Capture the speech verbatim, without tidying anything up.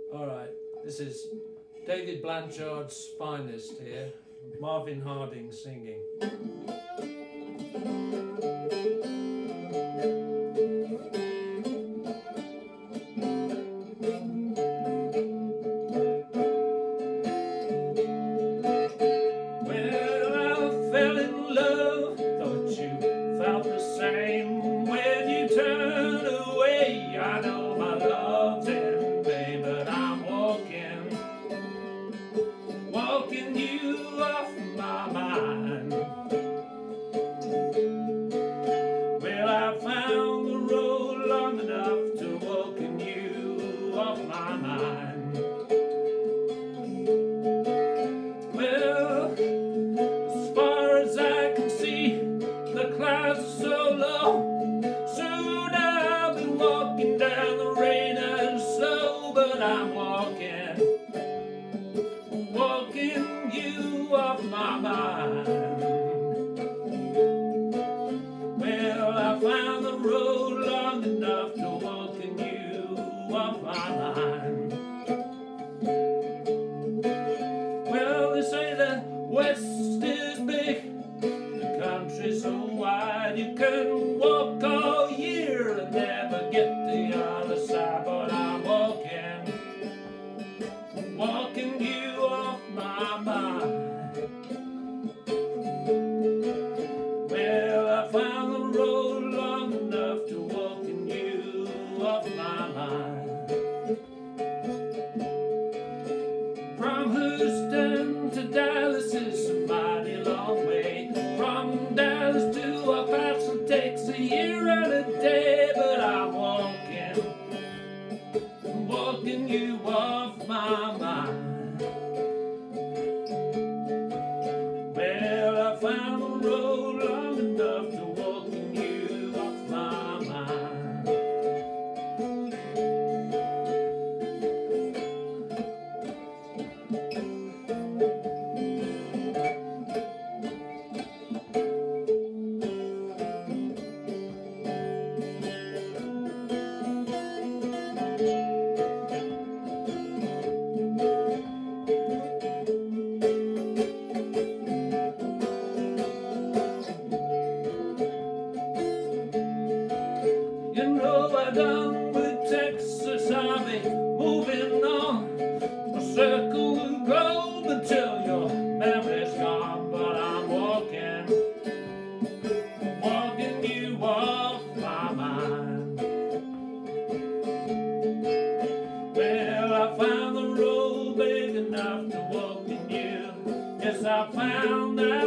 Alright, this is David Blanchard's finest here, Marvin Harding singing. Well, I fell in love, thought you felt the same when you turned away. I know my love's in vain, but I'm walking, walking you off my mind. Well, I found the road long enough to walking you off my mind. Well, as far as I can see, the clouds are so low. Soon I'll be walking down the rain and snow, but I'm walking, walking you off my mind. Well, I found the road long enough to walking you off my mind. Well, they say the West is big, the country's so wide, you can walk all year and never get the other side. But I'm walking, walking you off my mind. Well, I found the road long enough to walking you off my mind. From Houston to Dallas is a mighty long way. From Dallas to El Paso takes a year and a day, but I'm walking, walking you off my mind. Well, I found the road long enough to walking you off my mind. You know I done with Texas Army, moving on. My circle will grow until your memory's gone. But I'm walking, walking you off my mind. Well, I found the road big enough to walk in you. Yes, I found that